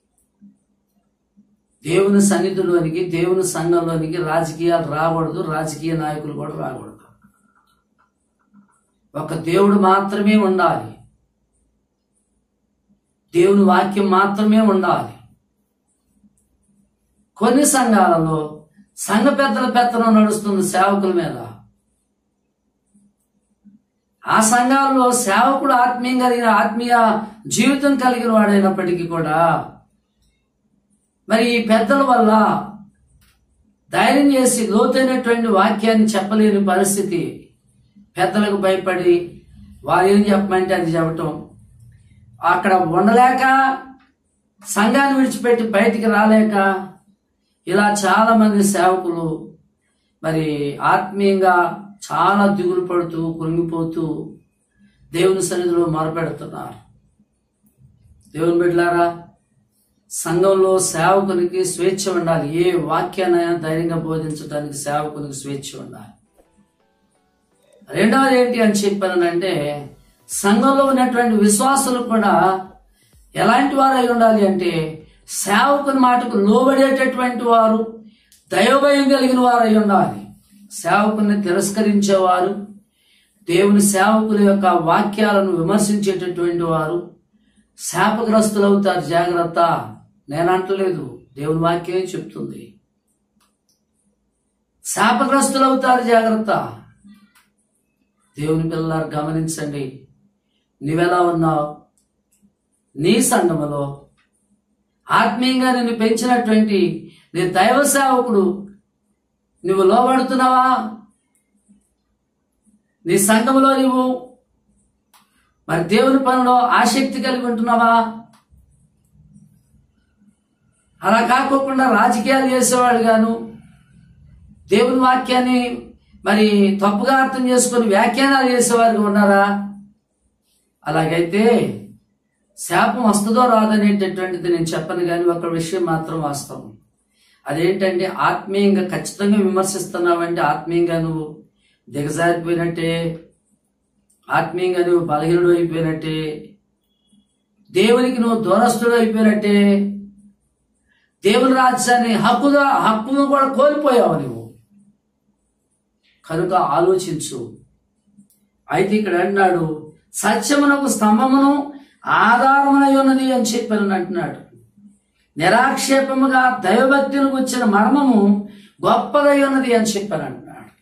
దేవుని సన్నిధిలోనికి, దేవుని సంఘంలోనికి రాజకీయాలు రాకూడదు, రాజకీయ నాయకులు కూడా రాకూడదు. ఒక దేవుడు మాత్రమే ఉండాలి, దేవుని వాక్యం మాత్రమే ఉండాలి. కొన్ని సంఘాలలో సంఘ పెద్దల పెత్తనం నడుస్తుంది సేవకుల మీద. ఆ సంఘాల్లో సేవకుడు ఆత్మీయ జీవితం కలిగిన వాడైనప్పటికీ కూడా మరి ఈ పెద్దల వల్ల ధైర్యం చేసి లోతైనటువంటి వాక్యాన్ని చెప్పలేని పరిస్థితి. పెద్దలకు భయపడి వారు ఏం చెప్పమంటే అది చెప్పటం, అక్కడ ఉండలేక సంఘాన్ని విడిచిపెట్టి బయటికి రాలేక ఇలా చాలా మంది సేవకులు మరి ఆత్మీయంగా చాలా దిగులు పడుతూ కృంగిపోతూ దేవుని సన్నిధిలో మొరపెడుతున్నారు. దేవుని బిడ్డలారా, సంఘంలో సేవకునికి స్వేచ్ఛ ఉండాలి. ఏ వాక్యాన్నైనా ధైర్యంగా బోధించడానికి సేవకునికి స్వేచ్ఛ ఉండాలి. రెండవది ఏంటి అని చెప్పానంటే సంఘంలో ఉన్నటువంటి విశ్వాసులు కూడా ఎలాంటి వారు అయి ఉండాలి అంటే సేవకుని మాటకు లోబడేటటువంటి వారు, దైవభయం కలిగిన వారు అయి ఉండాలి. సేవకుని తిరస్కరించేవారు, దేవుని సేవకుల యొక్క వాక్యాలను విమర్శించేటటువంటి వారు శాపగ్రస్తులు అవుతారు. జాగ్రత్త. నేనంటలేదు, దేవుని వాక్యమే చెప్తుంది. శాపగ్రస్తులు అవుతారు, జాగ్రత్త. దేవుని పిల్లలారు గమనించండి. నీవెలా ఉన్నావు? నీ సంఘములో ఆత్మీయంగా నిన్ను పెంచినటువంటి నీ దైవ సేవకుడు నువ్వు లోబడుతున్నావా? నీ సంఘములో నువ్వు మరి దేవుని పనిలో ఆసక్తి కలిగి ఉంటున్నావా? అలా కాకోకుండా రాజకీయాలు చేసేవాడు గాను, దేవుని వాక్యాన్ని మరి తప్పుగా అర్థం చేసుకొని వ్యాఖ్యానాలు చేసేవారుగా ఉన్నారా? అలాగైతే శాపం వస్తుందో రాదనేటటువంటిది నేను చెప్పను, కానీ ఒక విషయం మాత్రం వాస్తవం. అదేంటంటే ఆత్మీయంగా ఖచ్చితంగా విమర్శిస్తున్నావంటే ఆత్మీయంగా నువ్వు దిగజారిపోయినట్టే, ఆత్మీయంగా నువ్వు బలహీనుడు అయిపోయినట్టే, దేవునికి నువ్వు దూరస్తుడు అయిపోయినట్టే, దేవుని రాజ్యాన్ని హక్కును కూడా కోల్పోయావు నువ్వు. కనుక ఆలోచించు. అయితే ఇక్కడ అన్నాడు, సత్యమునకు స్తంభమును ఆధారమునై ఉన్నది అని చెప్పాను అంటున్నాడు. నిరాక్షేపముగా దైవభక్తిని వచ్చిన మర్మము గొప్పదై ఉన్నది అని చెప్పాను అంటున్నాడు.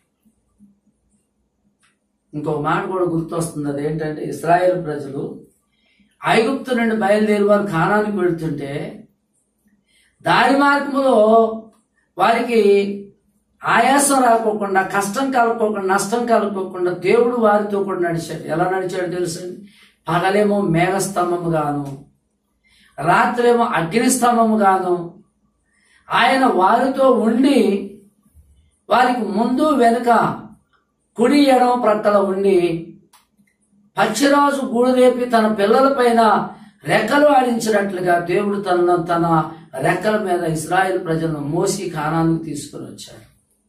ఇంకొక మాట కూడా గుర్తొస్తుంది. అదేంటంటే ఇశ్రాయేలు ప్రజలు ఐగుప్తు నుండి బయలుదేరి వారు కానానికి వెళుతుంటే దారి మార్గంలో వారికి ఆయాసం రాకోకుండా, కష్టం కలుపుకోకుండా, నష్టం కలుపుకోకుండా దేవుడు వారితో కూడా నడిచాడు. ఎలా నడిచాడు తెలుసు? పగలేమో మేఘస్తంభము గాను, రాత్రేమో అగ్నిస్తంభము గాను ఆయన వారితో ఉండి వారికి ముందు వెనుక కుడి ఎడమ ప్రక్కల ఉండి పక్షిరాజు గూడు రేపి తన పిల్లల పైన రెక్కలు ఆడించినట్లుగా దేవుడు తన రెక్కల మీద ఇశ్రాయేలు ప్రజలను మోసి కానానికి తీసుకుని వచ్చాడు.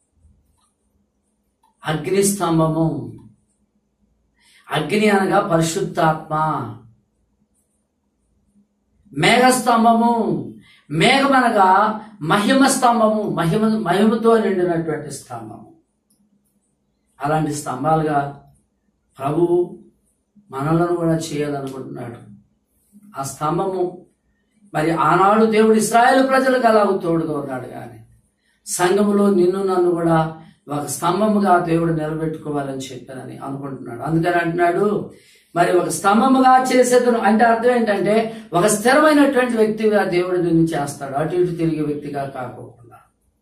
అగ్నిస్తంభము, అగ్ని అనగా పరిశుద్ధాత్మ, మేఘస్తంభము, మేఘం అనగా మహిమ స్తంభము, మహిమతో నిండినటువంటి స్తంభము. అలాంటి స్తంభాలుగా ప్రభువు మనలను కూడా చేయాలనుకుంటున్నాడు. ఆ స్తంభము మరి ఆనాడు దేవుడు ఇశ్రాయేలు ప్రజలకు అలాగూ తోడుగా ఉన్నాడు, కానీ సంఘములో నిన్ను నన్ను కూడా ఒక స్తంభముగా దేవుడు నిలబెట్టుకోవాలని చెప్పానని అనుకుంటున్నాడు. అందుకని అంటున్నాడు, మరి ఒక స్తంభముగా చేసేదను అంటే అర్థం ఏంటంటే ఒక స్థిరమైనటువంటి వ్యక్తిగా దేవుడు నిన్ను చేస్తాడు, అటు ఇటు తిరిగే వ్యక్తిగా కాకోకుండా.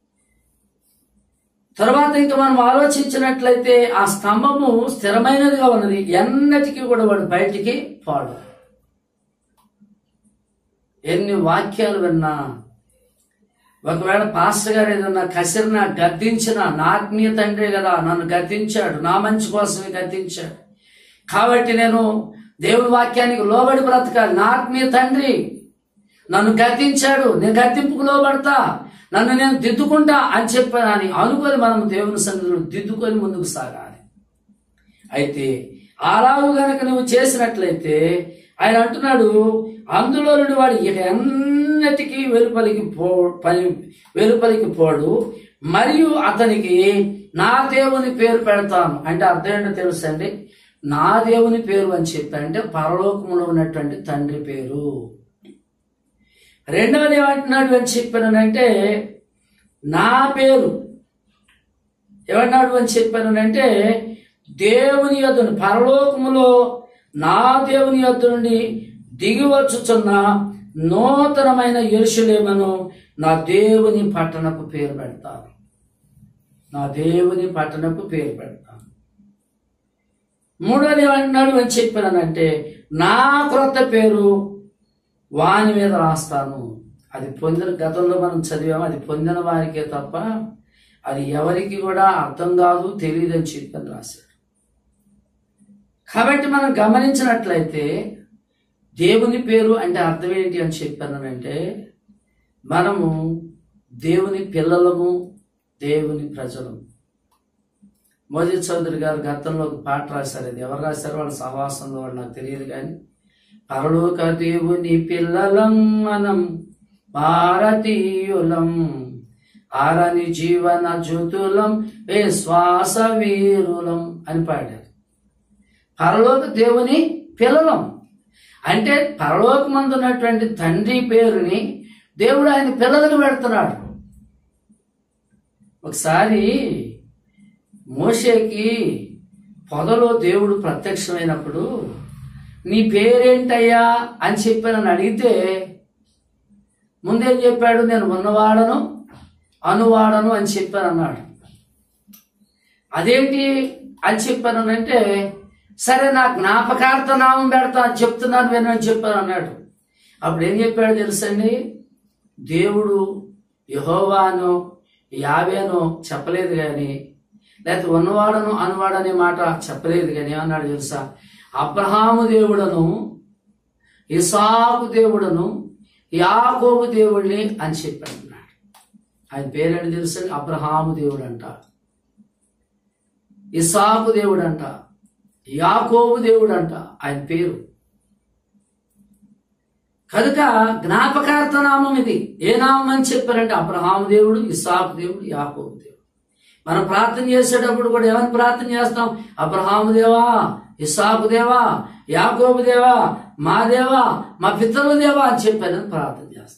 తర్వాత ఇంకా మనం ఆలోచించినట్లయితే ఆ స్తంభము స్థిరమైనదిగా ఉన్నది, ఎన్నటికీ కూడా వాడు బయటికి పోడు. ఎన్ని వాక్యాలు విన్నా, ఒకవేళ పాస్టర్ గారు ఏదన్నా కసిరినా గద్దించినా, నా ఆత్మీయ తండ్రి కదా నన్ను గద్దించాడు, నా మంచి కోసమే గద్దించాడు కాబట్టి నేను దేవుని వాక్యానికి లోబడి బ్రతకాలి, నా ఆత్మీయ తండ్రి నన్ను గద్దించాడు, నేను గద్దింపుకు లోబడతా, నన్ను నేను దిద్దుకుంటా అని చెప్పాను అని అనుకొని మనం దేవుని సన్నిధిలో దిద్దుకొని ముందుకు సాగాలి. అయితే అలాగూ గనక నువ్వు చేసినట్లయితే ఆయన అంటున్నాడు, అందులో నుండి వాడు ఇక ఎన్నటికీ వెలుపలికి పోడు, మరియు అతనికి నా దేవుని పేరు పెడతాను. అంటే అర్థం ఏంటో తెలుసండి? నా దేవుని పేరు అని చెప్పారంటే పరలోకంలో ఉన్నటువంటి తండ్రి పేరు. రెండవది ఏమంటున్నాడు అని చెప్పానంటే నా పేరు ఏమన్నాడు అని చెప్పానంటే దేవుని యొద్ద పరలోకములో నా దేవుని యొద్ద నుండి దిగి వచ్చుచున్న నూతనమైన యెరూషలేమును నా దేవుని పట్టణపు పేరు పెడతాను. నా దేవుని పట్టణపు పేరు పెడతాను. మూడోది ఏమంటున్నాడు అని చెప్పానంటే నా క్రొత్త పేరు వాని మీద రాస్తాను. అది పొందిన, గతంలో మనం చదివాము, అది పొందిన వారికే తప్ప అది ఎవరికి కూడా అర్థం కాదు, తెలియదని చెప్పని రాశాడు. కాబట్టి మనం గమనించినట్లయితే దేవుని పేరు అంటే అర్థం ఏంటి అని చెప్పానంటే మనము దేవుని పిల్లలము, దేవుని ప్రజలము. మోజీ చౌదరి గారు గతంలో ఒక పాట రాశారు. అది ఎవరు రాశారో వాళ్ళ సహవాసంలో వాళ్ళు నాకు తెలియదు, కానీ పరలోక దేవుని పిల్లలం మనం భారతీయులం, ఆరని జీవన జ్యోతులం విశ్వాస వీరులం అని పాడారు. పరలోక దేవుని పిల్లలం అంటే పరలోకమందున్నటువంటి తండ్రి పేరుని దేవుడు ఆయన పిల్లలకు పెడుతున్నాడు. ఒకసారి మోషేకి పొదలో దేవుడు ప్రత్యక్షమైనప్పుడు నీ పేరేంటయ్యా అని చెప్పి నన్ను అడిగితే ముందేం చెప్పాడు? నేను ఉన్నవాడను అనువాడను అని చెప్పాను అన్నాడు. అదేంటి అని చెప్పానంటే, సరే నా జ్ఞాపకార్థ నామం పెడతా అని చెప్తున్నాను వినని చెప్పాను అన్నాడు. అప్పుడు ఏం చెప్పాడు తెలుసండి? దేవుడు యెహోవాను యావేనో చెప్పలేదు కానీ, లేకపోతే ఉన్నవాడను అనువాడనే మాట చెప్పలేదు కానీ ఏమన్నాడు తెలుసా? అబ్రహాము దేవుడను, ఇసాకు దేవుడను, యాకోబు దేవుడిని అని చెప్పాడు. ఆయన పేరేంటి తెలుసండి? అబ్రహాము దేవుడు అంట, ఇసాకు దేవుడు అంట, యాకోబు దేవుడు అంట ఆయన పేరు. కనుక జ్ఞాపకార్థ నామం ఇది. ఏ నామం అని చెప్పారంటే అబ్రహాము దేవుడు, ఇసాకు దేవుడు, యాకోబు దేవుడు. మనం ప్రార్థన చేసేటప్పుడు కూడా ఏమని ప్రార్థన చేస్తాం? అబ్రహాము దేవా, ఇసాకు దేవా, యాకోబు దేవా, మా దేవా, మా పితరుల దేవా అని చెప్పానని ప్రార్థన చేస్తాం.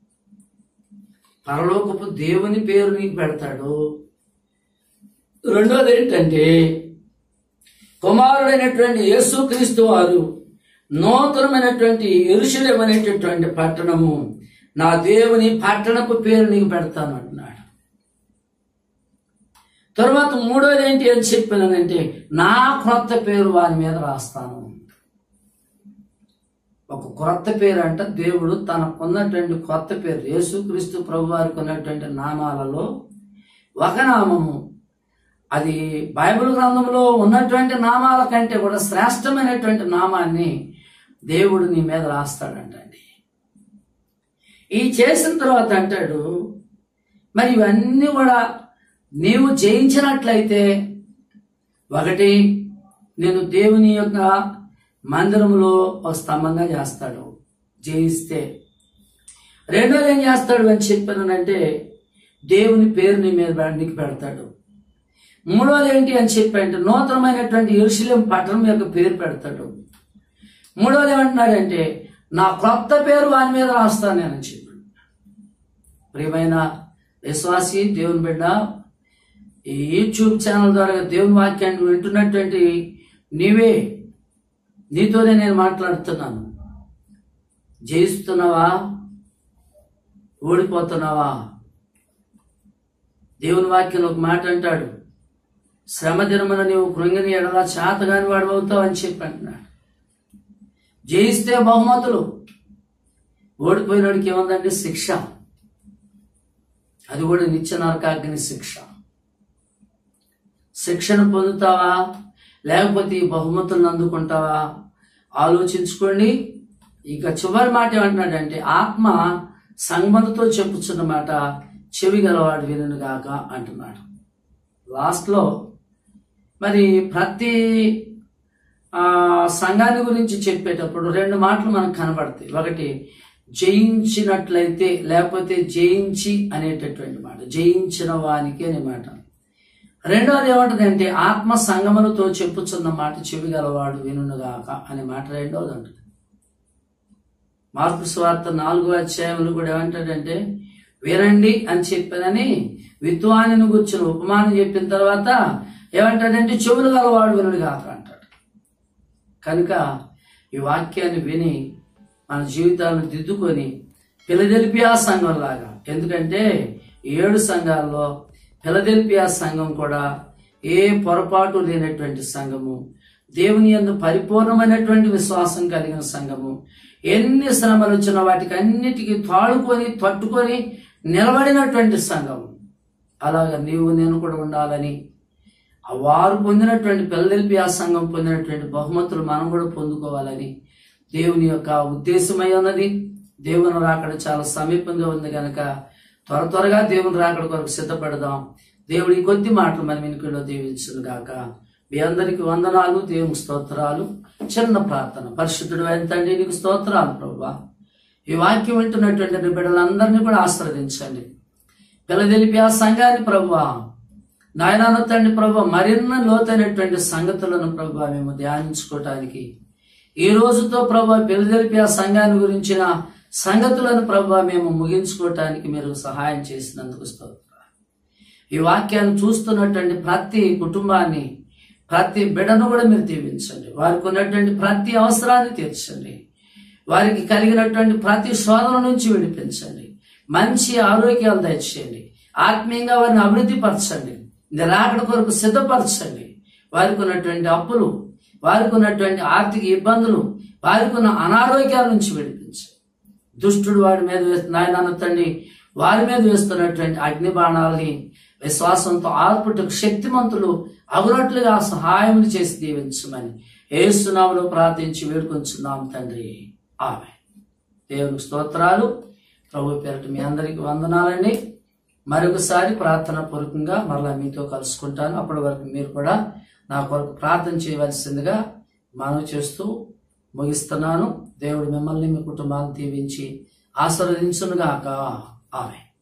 పరలోకపు దేవుని పేరు నీకు పెడతాడు. రెండోది ఏంటంటే, కుమారుడైనటువంటి యేసుక్రీస్తు వారు నూతనమైనటువంటి యెరూషలేము అనేటటువంటి పట్టణము, నా దేవుని పట్టణపు పేరు నీకు పెడతాను అంటున్నాడు. తర్వాత మూడోది ఏంటి అని చెప్పానంటే, నా క్రొత్త పేరు వారి మీద రాస్తాను. ఒక క్రొత్త పేరు అంట దేవుడు తనకున్నటువంటి కొత్త పేరు. యేసుక్రీస్తు ప్రభు వారికి ఉన్నటువంటి నామాలలో ఒక నామము, అది బైబిల్ గ్రంథంలో ఉన్నటువంటి నామాల కంటే కూడా శ్రేష్టమైనటువంటి నామాన్ని దేవుడు నీ మీద రాస్తాడంటండి. ఈ చేసిన తర్వాత అంటాడు, మరి ఇవన్నీ కూడా నీవు జయించినట్లయితే, ఒకటి నేను దేవుని యొక్క మందిరంలో ఒక స్తంభంగా చేస్తాడు జయిస్తే. రెండోది ఏం చేస్తాడు అని చెప్పానంటే, దేవుని పేరు నీ మీద నీకు పెడతాడు. మూడోది ఏంటి అని చెప్పంటే, నూతనమైనటువంటి యెరూషలేము పట్టణం యొక్క పేరు పెడతాడు. మూడోది ఏమంటున్నాడంటే, నా క్రొత్త పేరు వాని మీద రాస్తాను నేను అని చెప్పాడు. ప్రియమైన విశ్వాసి, దేవుని బిడ్డ, ఈ యూట్యూబ్ ఛానల్ ద్వారా దేవుని వాక్యాన్ని వింటున్నటువంటి నీతోనే నేను మాట్లాడుతున్నాను. జయిస్తున్నావా? ఓడిపోతున్నావా? దేవుని వాక్యంలో ఒక మాట అంటాడు, శ్రమ దినమున నీవు కృంగిని ఎడల చేతగాని వాడు అవుతావు అని చెప్పి అంటున్నాడు. జయిస్తే బహుమతులు, ఓడిపోయినోడికి ఏముందంటే శిక్ష. అది కూడా నిత్య నరకాగ్ని శిక్ష. శిక్షను పొందుతావా లేకపోతే ఈ బహుమతులను అందుకుంటావా? ఆలోచించుకోండి. ఇక చివరి మాట ఏమంటున్నాడంటే, ఆత్మ సంగమతో చెప్పుచున్న మాట చెవి గలవాడు వినును గాక అంటున్నాడు. లాస్ట్లో మరి ప్రతి సంఘాన్ని గురించి చెప్పేటప్పుడు రెండు మాటలు మనకు కనబడతాయి. ఒకటి జయించినట్లయితే, లేకపోతే జయించి అనేటటువంటి మాట, జయించిన వానికి అనే మాట. రెండోది ఏమంటుందంటే, ఆత్మ సంగములతో చెప్పుచున్న మాట చెవి గలవాడు వినుగాక అనే మాట రెండోది అంటుంది. మార్కు సువార్త 4వ అధ్యాయంలో కూడా ఏమంటాడంటే, వినండి అని చెప్పానని విద్వానిని కూర్చుని ఉపమానం చెప్పిన తర్వాత ఏమంటాడంటే, చెవులు గలవాడు వినుగాక అంటాడు. కనుక ఈ వాక్యాన్ని విని మన జీవితాలను దిద్దుకొని ఫిలదెల్ఫియా సంఘం లాగా, ఎందుకంటే 7 సంఘాల్లో ఫిలదెల్ఫియా సంఘం కూడా ఏ పొరపాటు లేనటువంటి సంఘము, దేవుని యందు పరిపూర్ణమైనటువంటి విశ్వాసం కలిగిన సంఘము, ఎన్ని శ్రమలు వచ్చినా వాటికి అన్నిటికీ తాడుకొని తట్టుకొని నిలబడినటువంటి సంఘము. అలాగా నీవు నేను కూడా ఉండాలని, వారు పొందినటువంటి ఫిలదెల్ఫియా సంఘం పొందినటువంటి బహుమతులు మనం కూడా పొందుకోవాలని దేవుని యొక్క ఉద్దేశమై ఉన్నది. దేవుని రాకడ చాలా సమీపంగా ఉంది కనుక త్వరగా దేవుని రాకడ కొరకు సిద్ధపడదాం. దేవుడి కొద్ది మాటలు మన వెనుకలో దీవించును గాక. మీ అందరికి వందనాలు, దేవుని స్తోత్రాలు. చిన్న ప్రార్థన. పరిశుద్ధుడు అయిన తండ్రి, నీకు స్తోత్రాలు ప్రభువా. ఈ వాక్యం వింటున్నటువంటి బిడ్డలందరినీ కూడా ఆశీర్వదించండి. ఫిలదెల్ఫియా సంఘాన్ని ప్రభువా, నాయనాను తండ్రి ప్రభువా, మరిన్న లోతైనటువంటి సంగతులను ప్రభువా మేము ధ్యానించుకోవటానికి ఈ రోజుతో ప్రభువా ఫిలదెల్ఫియా సంఘాన్ని గురించిన సంగతులను ప్రభువా మేము ముగించుకోవటానికి మీరు సహాయం చేసినందుకు స్తోత్రాలు. ఈ వాక్యాన్ని చూస్తున్నటువంటి ప్రతి కుటుంబాన్ని, ప్రతి బిడ్డను కూడా మీరు దీవించండి. వారికి ఉన్నటువంటి ప్రతి అవసరాన్ని తీర్చండి. వారికి కలిగినటువంటి ప్రతి శోధన నుంచి విడిపించండి. మంచి ఆరోగ్యాలు దయచేయండి. ఆత్మీయంగా వారిని అభివృద్ధి పరచండి. రాకడ కొరకు సిద్ధపరచండి. వారికి ఉన్నటువంటి అప్పులు, వారికి ఉన్నటువంటి ఆర్థిక ఇబ్బందులు, వారికి ఉన్న అనారోగ్యాల నుంచి విడిపించండి. దుష్టుడు వాడి మీద నాయన తండ్రి వారి మీద వేస్తున్నటువంటి అగ్ని బాణాలని విశ్వాసంతో ఆర్పుటకు శక్తిమంతులు అగునట్లుగా సహాయం చేసి దీవించమని యేసు నామములో ప్రార్థించి వేడుకొంచున్నాం తండ్రి. ఆమేన్. దేవునికి స్తోత్రాలు. ప్రభు పేరిట మీ అందరికి వందనాలండి. మరొకసారి ప్రార్థన పూర్వకంగా మరలా మీతో కలుసుకుంటాను. అప్పటి వరకు మీరు కూడా నా కొరకు ప్రార్థన చేయవలసిందిగా మనవి చేస్తూ ముగిస్తున్నాను. దేవుడు మిమ్మల్ని, మీ కుటుంబాన్ని దీవించి ఆశీర్వదించునుగాక. ఆమేన్.